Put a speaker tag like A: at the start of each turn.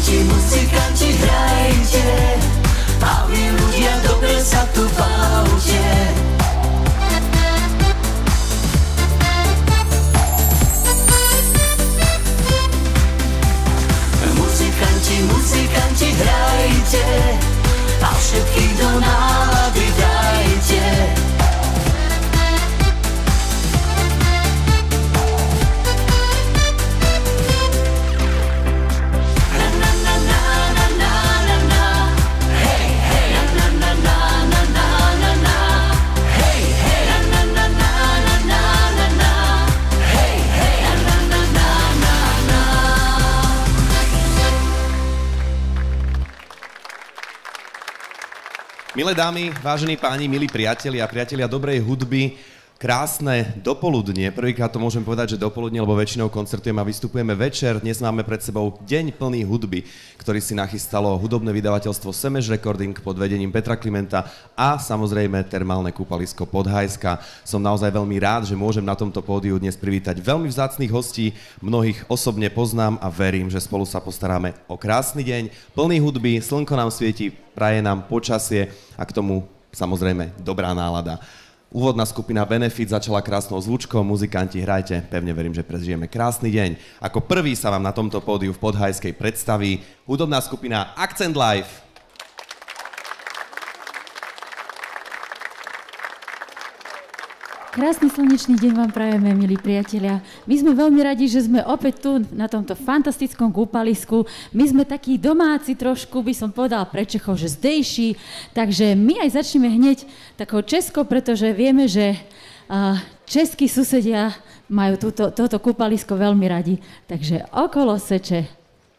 A: muzikanti, hrajte, a vy ľudia dobre sa tu bavte. Muzikanti, hrajte, a všetkých do nálady dajte.
B: Milé dámy, vážení páni, milí priatelia a priatelia dobrej hudby, krásne dopoludnie. Prvýkrát to môžem povedať, že dopoludnie, lebo väčšinou koncertujeme a vystupujeme večer. Dnes máme pred sebou deň plný hudby, ktorý si nachystalo hudobné vydavateľstvo Semeš Recording pod vedením Petra Klimenta a samozrejme termálne kúpalisko Podhajska. Som naozaj veľmi rád, že môžem na tomto pódiu dnes privítať veľmi vzácnych hostí. Mnohých osobne poznám a verím, že spolu sa postaráme o krásny deň plný hudby, slnko nám svieti, praje nám počasie a k tomu samozrejme dobrá nálada. Úvodná skupina Benefit začala krásnou zvučkou, muzikanti, hrajte, pevne verím, že prežijeme krásny deň. Ako prvý sa vám na tomto pódiu v Podhajskej predstaví hudobná skupina Accent Live.
C: Krásny slnečný deň vám prajeme, milí priatelia. My sme veľmi radi, že sme opäť tu na tomto fantastickom kúpalisku. My sme takí domáci trošku, by som povedala pre Čechov, že zdejší. Takže my aj začneme hneď takou českou, pretože vieme, že českí susedia majú toto kúpalisko veľmi radi. Takže okolo seče.